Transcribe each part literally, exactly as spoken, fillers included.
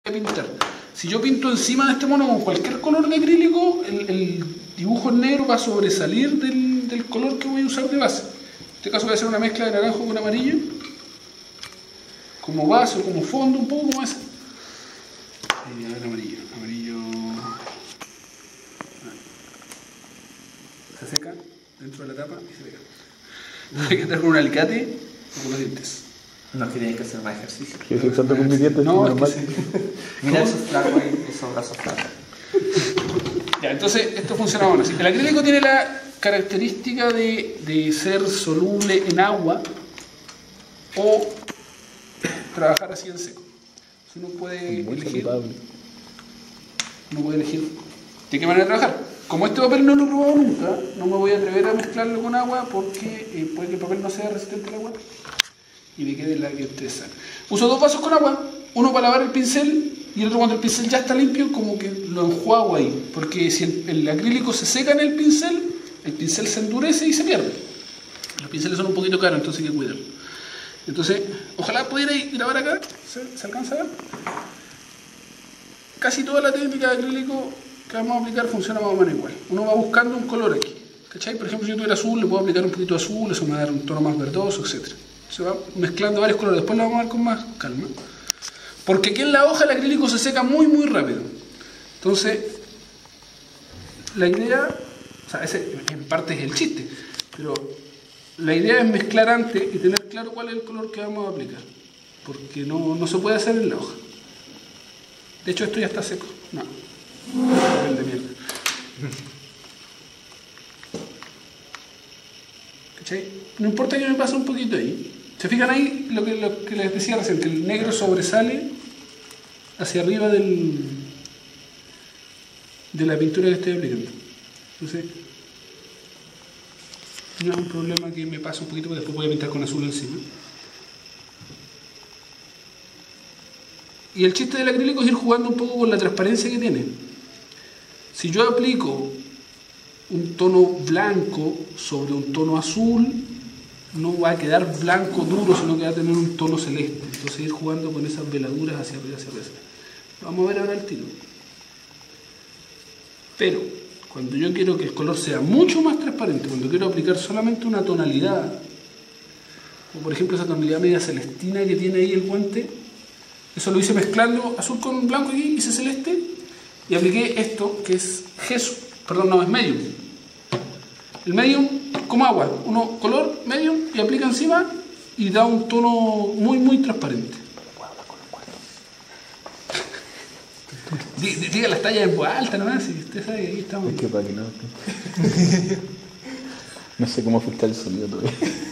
pintar. Si yo pinto encima de este mono con cualquier color de acrílico, el, el dibujo en negro va a sobresalir del, del color que voy a usar de base. En este caso voy a hacer una mezcla de naranjo con amarillo, como base o como fondo, un poco como ese. Y a ver, amarillo, amarillo. Se seca dentro de la tapa y se pega. Hay que entrar con un alicate o con los dientes. No es que tienes que hacer más ejercicio. Yo estoy usando con mis dientes. No, normal. es que sí. Mira esos flacos ahí, esos brazos flacos. Ya, entonces esto funciona bueno. El acrílico tiene la característica de, de ser soluble en agua o trabajar así en seco. Si uno puede Muy elegir, saludable. uno puede elegir de qué manera trabajar. Como este papel no lo he probado nunca, no me voy a atrever a mezclarlo con agua porque eh, puede que el papel no sea resistente al agua y me quede la que ustedes saben. Uso dos vasos con agua, uno para lavar el pincel y el otro cuando el pincel ya está limpio, como que lo enjuago ahí, porque si el, el acrílico se seca en el pincel, el pincel se endurece y se pierde. Los pinceles son un poquito caros, entonces hay que cuidarlo. Entonces, ojalá pudiera grabar acá, ¿se, se alcanza a ver? Casi toda la técnica de acrílico que vamos a aplicar funciona más o menos igual. Uno va buscando un color aquí, ¿cachai? Por ejemplo, si yo tuviera azul, le puedo aplicar un poquito de azul, eso me va a dar un tono más verdoso, etcétera. Se va mezclando varios colores, después lo vamos a ver con más calma. Porque aquí en la hoja el acrílico se seca muy muy rápido. Entonces, la idea, o sea, ese en parte es el chiste, pero la idea es mezclar antes y tener claro cuál es el color que vamos a aplicar. Porque no, no se puede hacer en la hoja. De hecho, esto ya está seco. No, papel de mierda. ¿Cachai? No importa que me pase un poquito ahí. ¿Se fijan ahí lo que, lo que les decía recién? Que el negro sobresale hacia arriba del, de la pintura que estoy aplicando. Entonces, no es un problema que me pase un poquito, porque después voy a pintar con azul encima. Y el chiste del acrílico es ir jugando un poco con la transparencia que tiene. Si yo aplico un tono blanco sobre un tono azul, no va a quedar blanco duro, sino que va a tener un tono celeste. Entonces ir jugando con esas veladuras hacia arriba, hacia arriba. Vamos a ver ahora el tiro. Pero cuando yo quiero que el color sea mucho más transparente, cuando quiero aplicar solamente una tonalidad, o por ejemplo esa tonalidad media celestina que tiene ahí el guante, eso lo hice mezclando azul con blanco aquí, hice celeste, y apliqué esto que es gesso, perdón, no, es medium. El medium como agua, uno color medium y aplica encima y da un tono muy muy transparente. Diga las tallas en voz alta nomás, si usted sabe que aquí estamos. Es que para que no. No sé cómo filtrar el sonido todavía.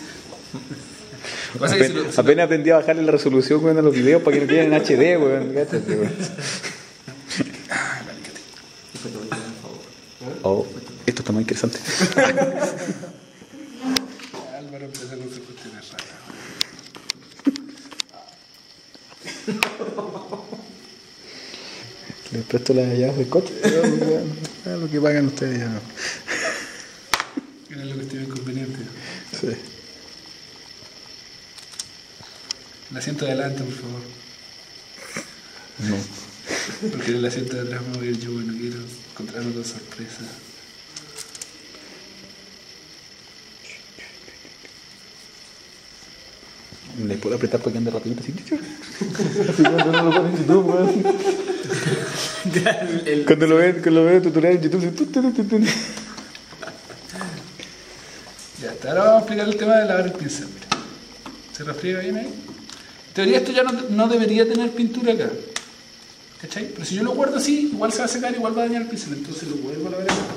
Apen, lo, apenas lo... aprendí a bajarle la resolución con los videos para que no queden en H D, weón. Gástate, weón. Oh, esto está muy interesante. Álvaro empezó con sus cuestiones raras. Les presto las llaves del coche. Bueno, lo que pagan ustedes ya no. Era lo que estuvo inconveniente. Sí. El asiento de adelante, por favor. No. Porque en el asiento de atrás me voy a ir yo, bueno, quiero encontrarme con sorpresa. ¿Le puedo apretar para que ande rapidito así? Así cuando no lo ponen en YouTube, weón. Cuando lo ven, cuando lo ven en tutorial en YouTube, ya está, ahora vamos a explicar el tema de lavar el pincel. Mira. ¿Se refriega bien ahí? En teoría esto ya no, no debería tener pintura acá. ¿Cachai? Pero si yo lo guardo así, igual se va a secar, igual va a dañar el pincel, entonces lo vuelvo a lavar acá.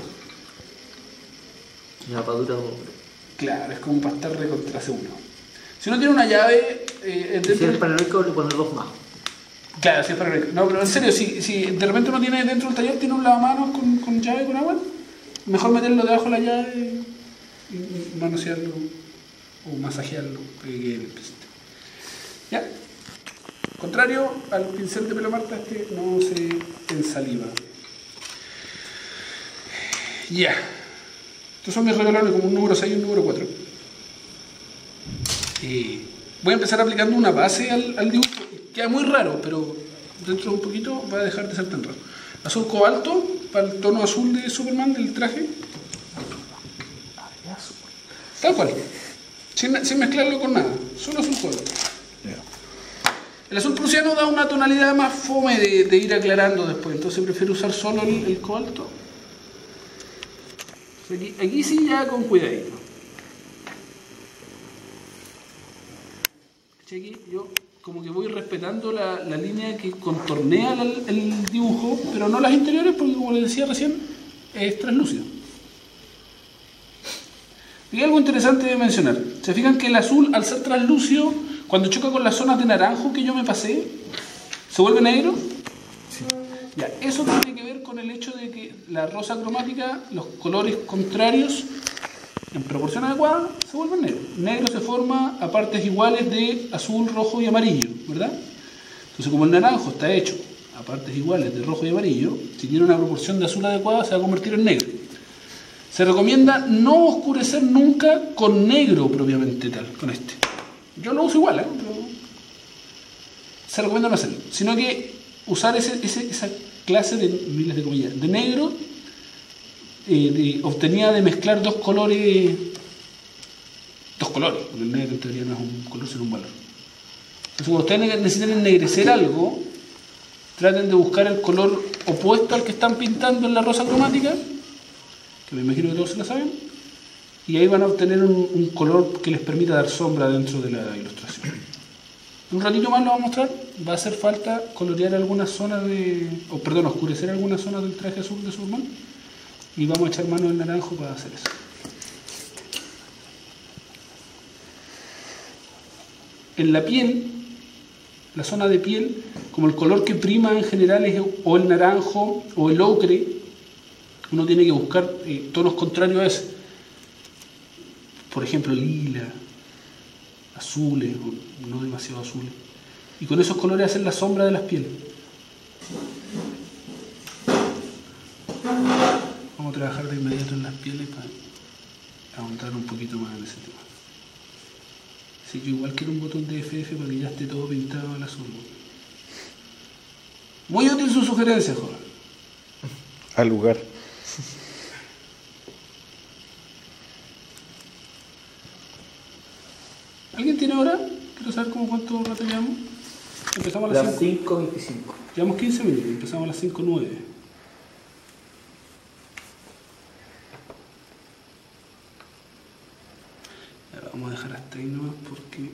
Una padura. Claro, es como para estar recontra seguro. Si uno tiene una llave... Eh, si es paranoico, le pones dos más. Claro, si es paranoico. No, pero en serio, si, si de repente uno tiene dentro del taller, tiene un lavamanos con, con llave, con agua, mejor meterlo debajo de la llave y, y manosearlo o masajearlo para que quede en el pincel. ¿Ya? Contrario al pincel de pelo Marta, este no se ensaliva. Ya. Estos son mis regalones como un número seis y un número cuatro. Eh, voy a empezar aplicando una base al, al dibujo. Queda muy raro, pero dentro de un poquito va a dejar de ser tan raro. Azul cobalto, para el tono azul de Superman del traje. Tal cual. Sin, sin mezclarlo con nada. Solo azul cobalto. El azul prusiano da una tonalidad más fome de, de ir aclarando después. Entonces prefiero usar solo el, el cobalto. Aquí, aquí sí ya con cuidadito. Aquí yo como que voy respetando la, la línea que contornea la, el dibujo, pero no las interiores porque, como les decía recién, es translúcido. Y algo interesante de mencionar. ¿Se fijan que el azul, al ser translúcido, cuando choca con las zonas de naranjo que yo me pasé, se vuelve negro? Sí. Ya, eso tiene que ver con el hecho de que la rosa cromática, los colores contrarios, en proporción adecuada, se vuelven negros. Negro se forma a partes iguales de azul, rojo y amarillo, ¿verdad? Entonces, como el naranjo está hecho a partes iguales de rojo y amarillo, si tiene una proporción de azul adecuada, se va a convertir en negro. Se recomienda no oscurecer nunca con negro propiamente tal, con este. Yo lo uso igual, ¿eh? Pero se recomienda no hacerlo, sino que usar ese, ese, esa clase de, miles de comillas, de negro, eh, de, obtenida de mezclar dos colores, dos colores, porque el negro en teoría no es un color, sino un valor. Entonces, cuando ustedes necesitan ennegrecer algo, traten de buscar el color opuesto al que están pintando en la rosa cromática, que me imagino que todos se la saben, y ahí van a obtener un, un color que les permita dar sombra dentro de la ilustración. Un ratito más lo vamos a mostrar. Va a hacer falta colorear algunas zonas de, o perdón, oscurecer algunas zonas del traje azul de Superman, y vamos a echar mano del naranjo para hacer eso. En la piel, la zona de piel, como el color que prima en general es o el naranjo o el ocre, uno tiene que buscar eh, tonos contrarios a ese. Por ejemplo, lila, azules, no demasiado azules. Y con esos colores hacer la sombra de las pieles. Vamos a trabajar de inmediato en las pieles para ahondar un poquito más en ese tema. Así que igual quiero un botón de F F para que ya esté todo pintado al azul. Muy útil su sugerencia, joven. Al lugar. ¿Alguien tiene hora? Quiero saber cómo cuánto rato llevamos. Empezamos a las, las cinco veinticinco. Llevamos quince minutos, empezamos a las cinco nueve. Vamos a dejar hasta ahí nomás porque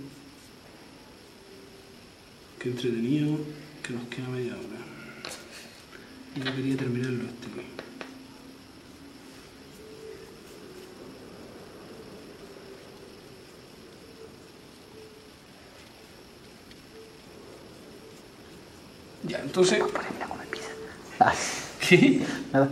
qué entretenido que nos queda media hora. Y yo quería terminarlo este. Ya, entonces... ¿Qué? Nada.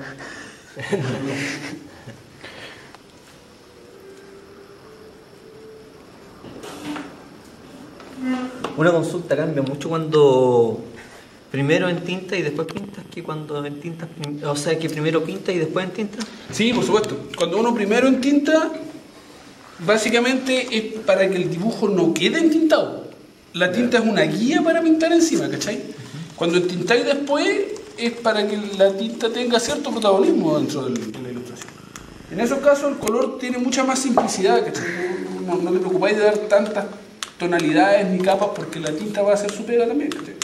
Una consulta cambia mucho cuando primero en tinta y después pintas que cuando en tinta, o sea, que primero pinta y después en tinta. Sí, por supuesto. Cuando uno primero en tinta, básicamente es para que el dibujo no quede entintado. La tinta es una guía para pintar encima, ¿cachai? Cuando entintáis después es para que la tinta tenga cierto protagonismo dentro de la ilustración. En esos casos el color tiene mucha más simplicidad, ¿cachai? No, no te preocupáis de dar tantas tonalidades ni capas porque la tinta va a hacer su pega también, ¿cachai?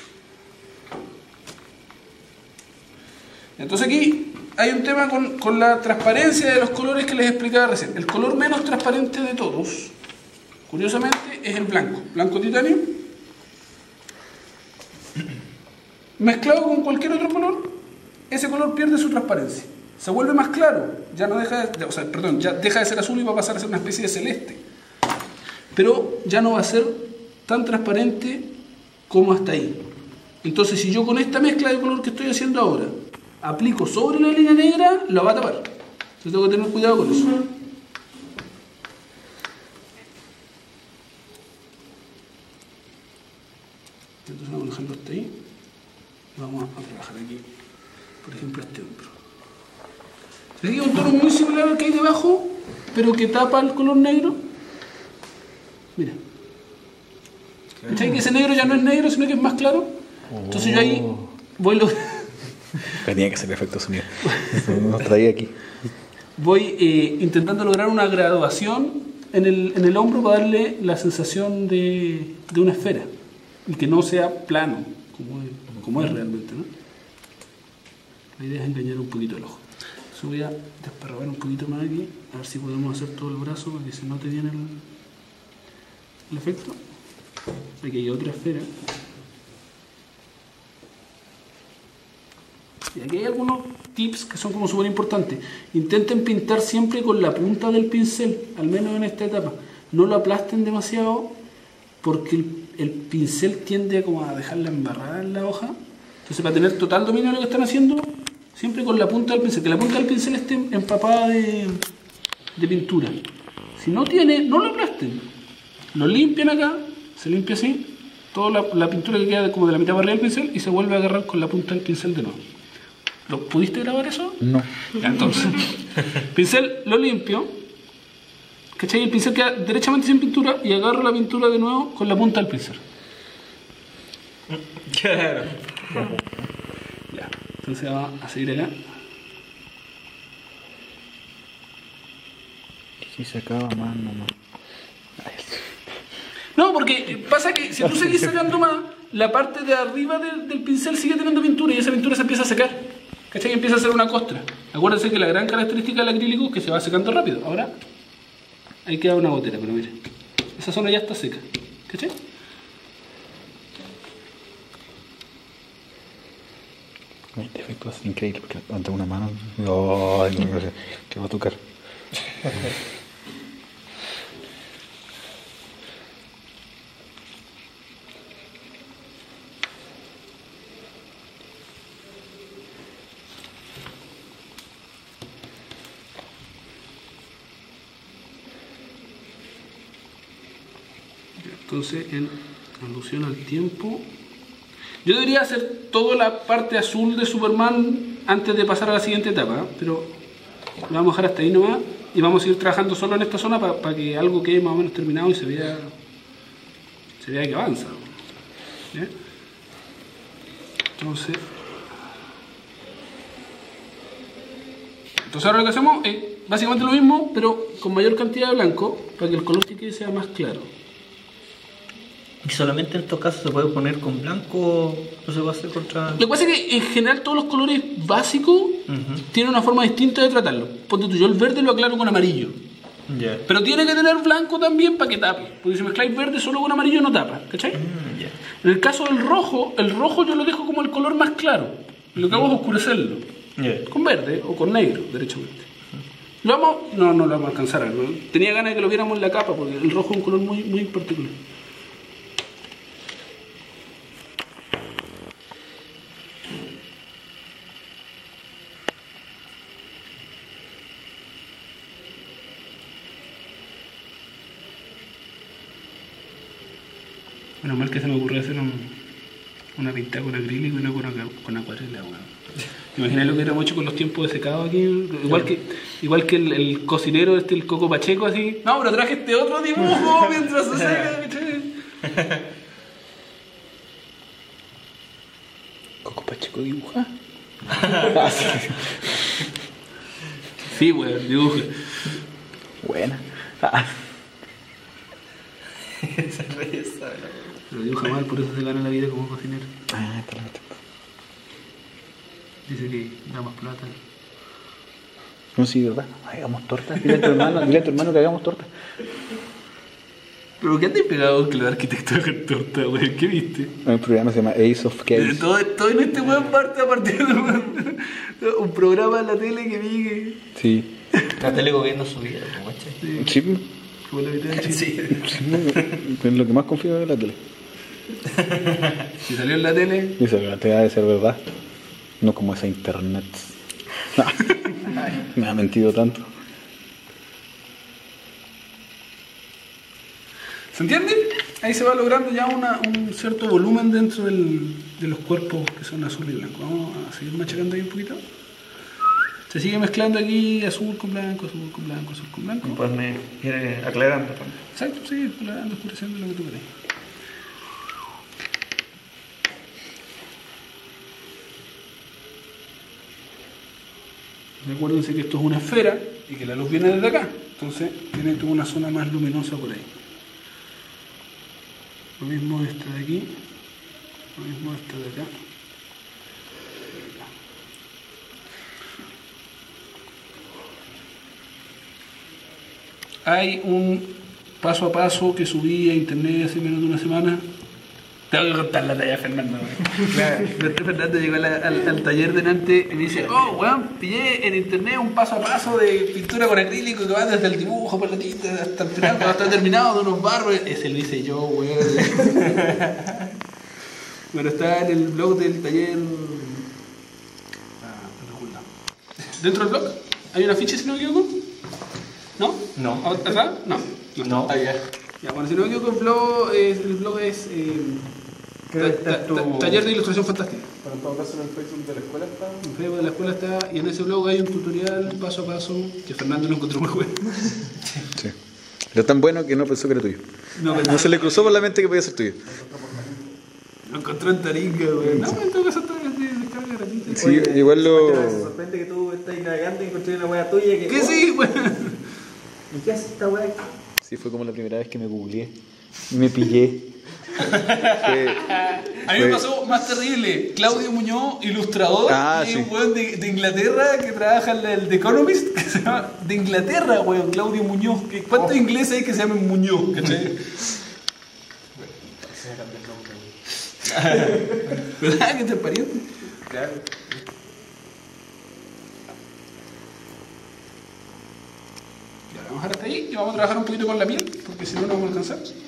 Entonces aquí hay un tema con, con la transparencia de los colores que les explicaba recién. El color menos transparente de todos, curiosamente, es el blanco. Blanco titanio. Mezclado con cualquier otro color, ese color pierde su transparencia. Se vuelve más claro. Ya no deja de, o sea, perdón, ya deja de ser azul y va a pasar a ser una especie de celeste. Pero ya no va a ser tan transparente como hasta ahí. Entonces, si yo con esta mezcla de color que estoy haciendo ahora aplico sobre la línea negra, la va a tapar. Entonces tengo que tener cuidado con eso. Entonces vamos a dejarlo hasta ahí. Vamos a trabajar aquí, por ejemplo, este hombro. ¿Se ve un tono muy similar al que hay debajo, pero que tapa el color negro? Mira. ¿Cachai que ese negro ya no es negro, sino que es más claro? Entonces yo ahí voy lo... Tenía que hacer efecto sonido. Eso nos traía aquí. voy eh, intentando lograr una graduación en el, en el hombro para darle la sensación de, de una esfera y que no sea plano como es, como es realmente, ¿no? La idea es engañar un poquito el ojo. Entonces voy a desparrabar un poquito más aquí, a ver si podemos hacer todo el brazo para que se note bien el, el efecto. Aquí hay otra esfera. Y aquí hay algunos tips que son como súper importantes. Intenten pintar siempre con la punta del pincel, al menos en esta etapa. No lo aplasten demasiado porque el, el pincel tiende como a dejarla embarrada en la hoja. Entonces, para tener total dominio de lo que están haciendo, siempre con la punta del pincel, que la punta del pincel esté empapada de, de pintura. Si no tiene, no lo aplasten. Lo limpian acá, se limpia así, toda la, la pintura que queda como de la mitad para arriba del pincel y se vuelve a agarrar con la punta del pincel de nuevo. ¿Lo pudiste grabar eso? No. Ya, entonces, pincel lo limpio, ¿cachai? El pincel queda derechamente sin pintura y agarro la pintura de nuevo con la punta del pincel. Claro. Ya, entonces vamos a seguir acá. Si se acaba más, no más. No, porque pasa que si tú seguís sacando más, la parte de arriba del, del pincel sigue teniendo pintura y esa pintura se empieza a secar. ¿Cachai? Y empieza a hacer una costra. Acuérdense que la gran característica del acrílico es que se va secando rápido. Ahora, ahí queda una gotera, pero mire, esa zona ya está seca. ¿Cachai? Este efecto es increíble porque levanta una mano. Oh, no, no sé, que va a tocar. Entonces, en alusión al tiempo, yo debería hacer toda la parte azul de Superman antes de pasar a la siguiente etapa, ¿eh? Pero lo vamos a dejar hasta ahí nomás y vamos a ir trabajando solo en esta zona para pa que algo quede más o menos terminado y se vea, se vea que avanza. ¿Ya? Entonces, entonces ahora lo que hacemos es básicamente lo mismo, pero con mayor cantidad de blanco para que el color que quede sea más claro. ¿Y solamente en estos casos se puede poner con blanco o se puede hacer contra...? Lo que pasa es que en general todos los colores básicos uh-huh. tienen una forma distinta de tratarlo. Ponte tú, yo el verde lo aclaro con amarillo. Yeah. Pero tiene que tener blanco también para que tape. Porque si mezcláis verde solo con amarillo no tapa. ¿Cachai? Mm, yeah. En el caso del rojo, el rojo yo lo dejo como el color más claro. Y lo que hago es oscurecerlo. Yeah. Con verde o con negro, derechamente. Uh-huh. Lo vamos... No, no lo vamos a alcanzar. ¿no? Tenía ganas de que lo viéramos en la capa porque el rojo es un color muy, muy particular. Menos mal que se me ocurrió hacer un, una pintada con acrílico y no con, con acuarela. Bueno. Imagina lo que hubiéramos hecho con los tiempos de secado aquí. Igual que, igual que el, el cocinero, este, el Coco Pacheco, así. No, pero traje este otro dibujo mientras se seca. ¿Coco Pacheco dibuja? Sí, weón, dibuja. Buena. Esa risa, Pero dibuja mal, por eso se gana la vida como cocinero. Ah, está la Dice que da más plata. No, sí, ¿verdad? Hagamos torta. Dile a tu hermano, dile a tu hermano que hagamos torta. ¿Pero qué te has pegado que el arquitecto haga torta, güey? ¿Qué viste? Un programa se llama Ace of Cakes. Todo, todo en este weón parte a partir de un, un programa en la tele que vi que... Sí. La tele gobierna su vida, ¿no? Sí. Sí. Como la mitad de Chile. Sí. Es lo que más confío en la tele. Si salió en la tele... Dice que la tele ha de ser verdad. No como esa internet. Me ha mentido tanto. ¿Se entiende? Ahí se va logrando ya una, un cierto volumen dentro del, de los cuerpos que son azul y blanco. Vamos a seguir machacando ahí un poquito. Se sigue mezclando aquí azul con blanco, azul con blanco, azul con blanco. Pues me ir aclarando. Exacto, sí, aclarando, oscureciendo lo que tú querés. Recuérdense que esto es una esfera y que la luz viene desde acá. Entonces tiene toda una zona más luminosa por ahí. Lo mismo esta de aquí. Lo mismo esta de acá. Hay un paso a paso que subí a internet hace menos de una semana. Tengo que contar la talla de Fernando. Claro. Fernando llegó a la, al, al taller delante y me dice, oh, weón, pillé en internet un paso a paso de pintura con acrílico que va desde el dibujo por la tinta hasta el final, cuando está terminado, de unos barros. Ese lo hice yo, weón. Bueno, está en el blog del taller. Ah, dentro del blog hay una ficha, si no me equivoco. ¿No? No. ¿Atrás? No. No. No. Ah, ya. Ya, bueno, si no me equivoco, el blog es, el blog es eh, ta, ta, ta, Taller de Ilustración Fantástica. Pero en todo caso en el Facebook de la escuela está. En el Facebook de la escuela está, y en ese blog hay un tutorial paso a paso que Fernando lo encontró muy bueno. Sí. Pero tan bueno que no pensó que era tuyo. No, pero No se le cruzó por la mente que podía ser tuyo. lo encontró en Taringa, güey. No, en todo caso está de descarga gratuita. Sí, igual lo- Me sorprende que tú estás navegando y encontré una wea tuya que. ¿Qué sí, güey? ¿Y qué hace esta wea? Sí, fue como la primera vez que me googleé y me pillé. Fue- A mí me pasó más terrible. Claudio Muñoz, ilustrador, Ah, y sí. un weón de, de Inglaterra que trabaja en el The Economist, que se llama de Inglaterra, weón, Claudio Muñoz. Que- ¿Cuántos ingleses hay que se llamen Muñoz? ¿Cachai? ¿Verdad que este es pariente? Claro. Ya, vamos a dejar hasta ahí y vamos a trabajar un poquito con la piel, porque si no, no vamos a alcanzar.